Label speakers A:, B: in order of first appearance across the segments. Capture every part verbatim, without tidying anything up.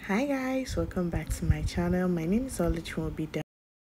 A: Hi guys, welcome back to my channel. My name is Oluchimobi.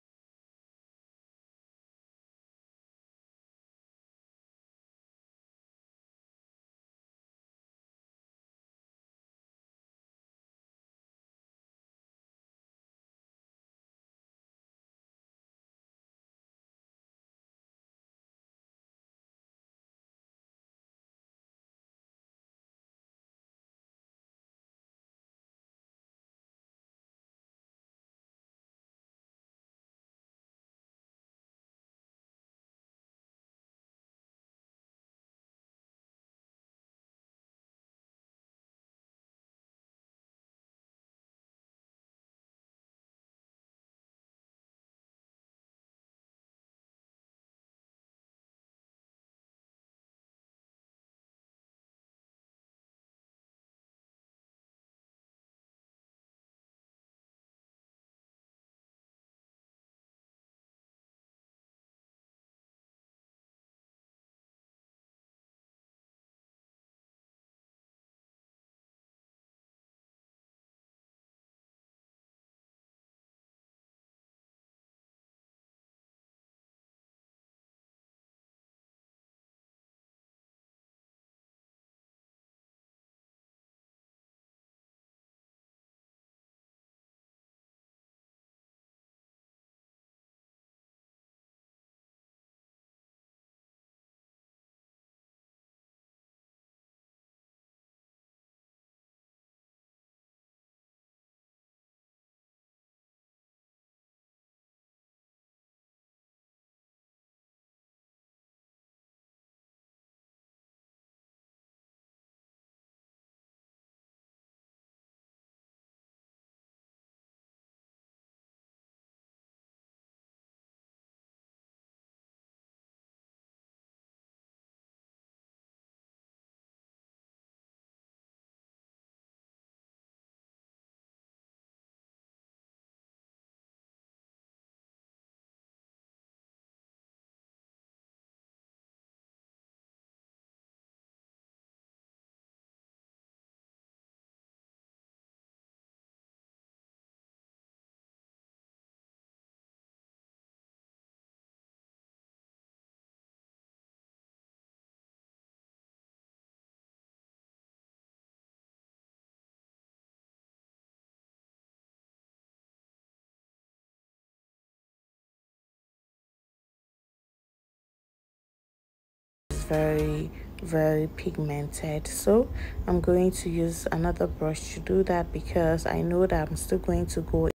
A: It's very, very pigmented. So I'm going to use another brush to do that because I know that I'm still going to go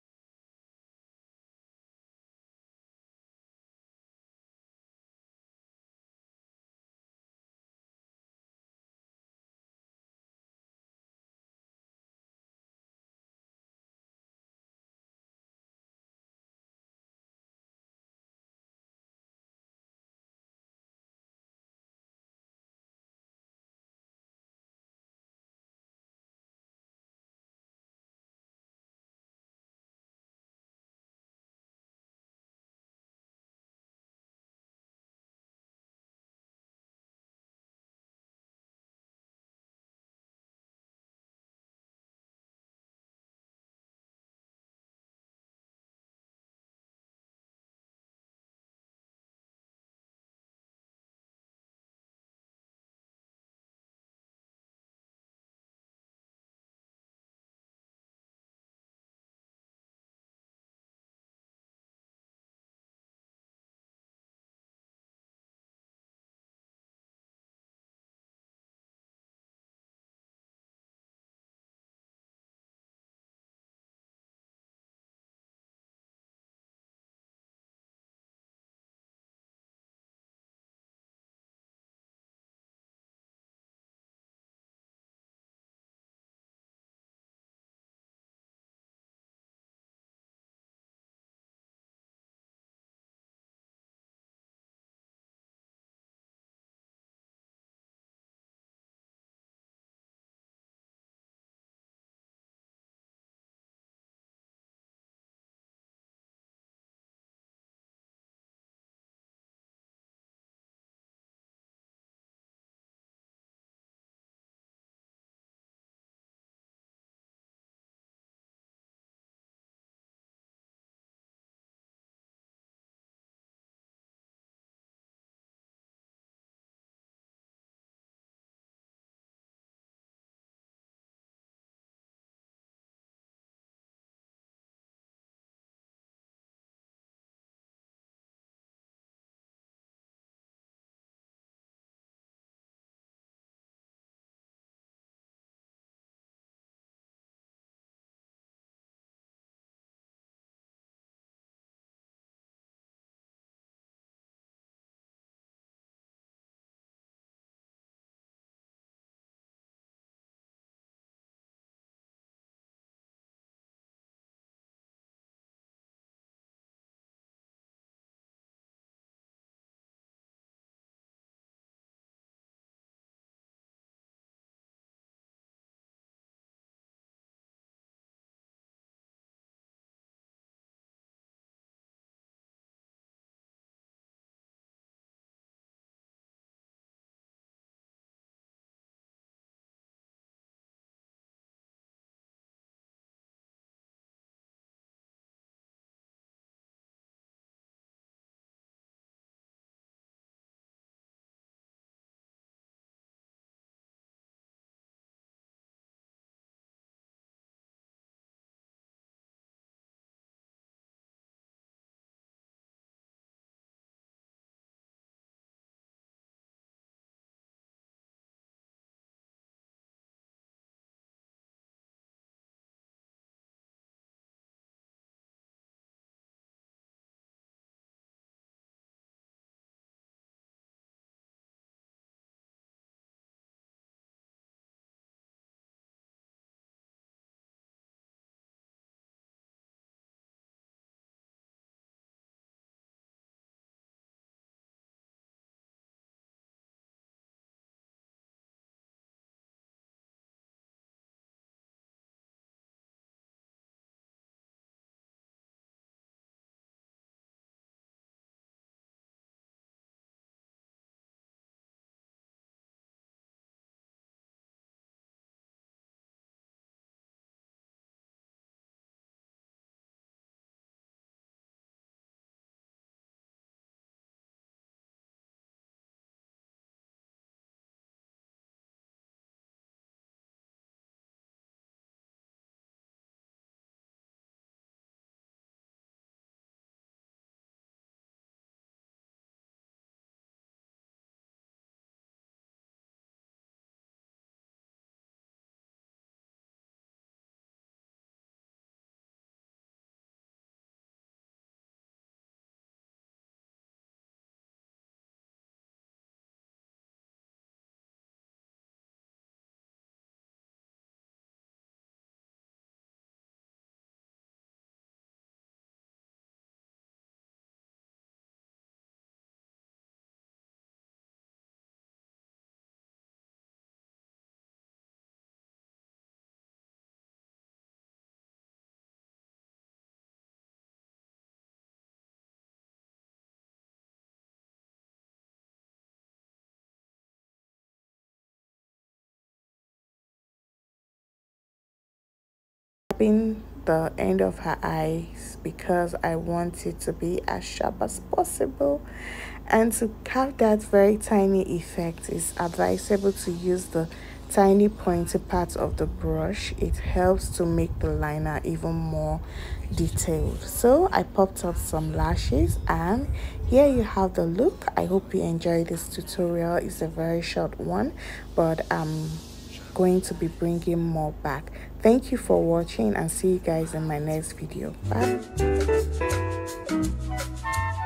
A: tapping the end of her eyes because I want it to be as sharp as possible. And to have that very tiny effect, it's advisable to use the tiny pointy part of the brush. It helps to make the liner even more detailed. So I popped up some lashes, and here you have the look. I hope you enjoyed this tutorial. It's a very short one, but I'm going to be bringing more back. Thank you for watching, and see you guys in my next video. Bye.